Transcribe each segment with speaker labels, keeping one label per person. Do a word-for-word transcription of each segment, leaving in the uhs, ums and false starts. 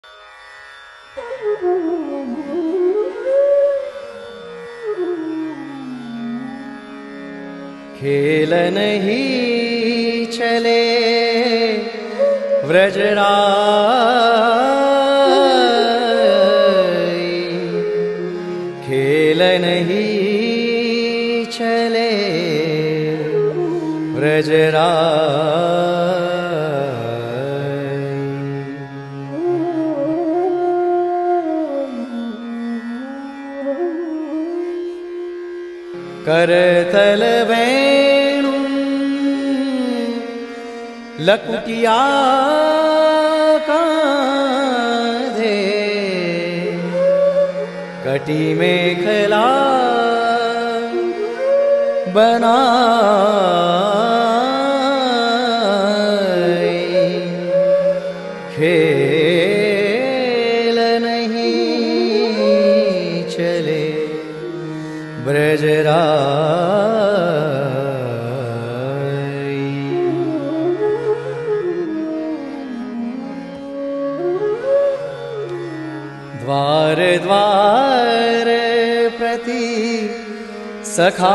Speaker 1: खेल नहीं चले व्रजराई, खेल नहीं चले व्रजराई। करतल वेणु लकुटिया कांधे, कटी मेखला बनाई, खेल नहीं चले ब्रजराई। द्वार द्वार प्रति सखा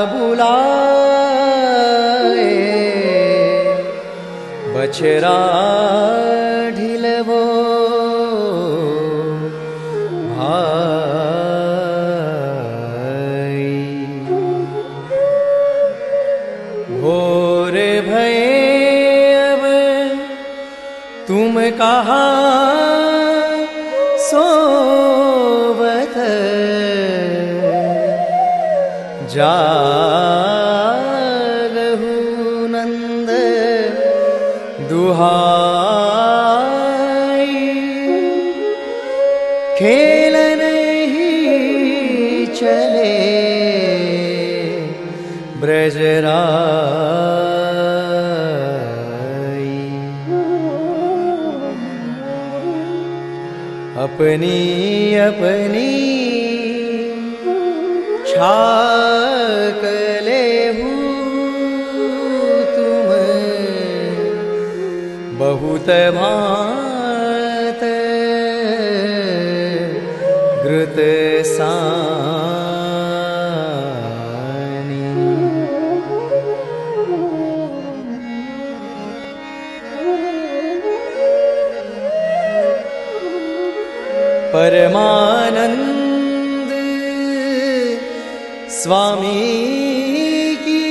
Speaker 1: बुलाए, बछरा ढिलवो भाई। भोर भये अब तुम कहाँ सोवत, जागहु नंद दुहाई, खेल नहीं चले ब्रजराई। अपनी अपनी छाक लेहु तुम, बहुत भांत घृत सानी। परमानंद स्वामी की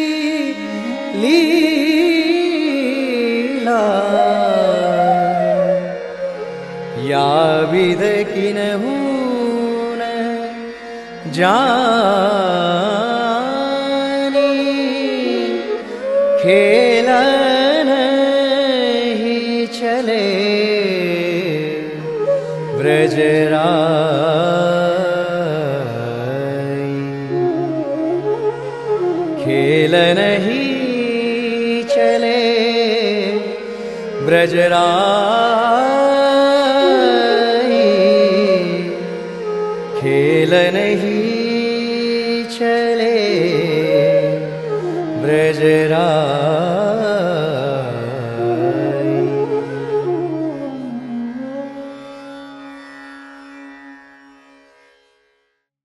Speaker 1: लीला, या विध किन्हु न जानी, खेल नहीं चले ब्रजराई। खेल नहीं चले ब्रजराई, खेल नहीं चले ब्रजराई।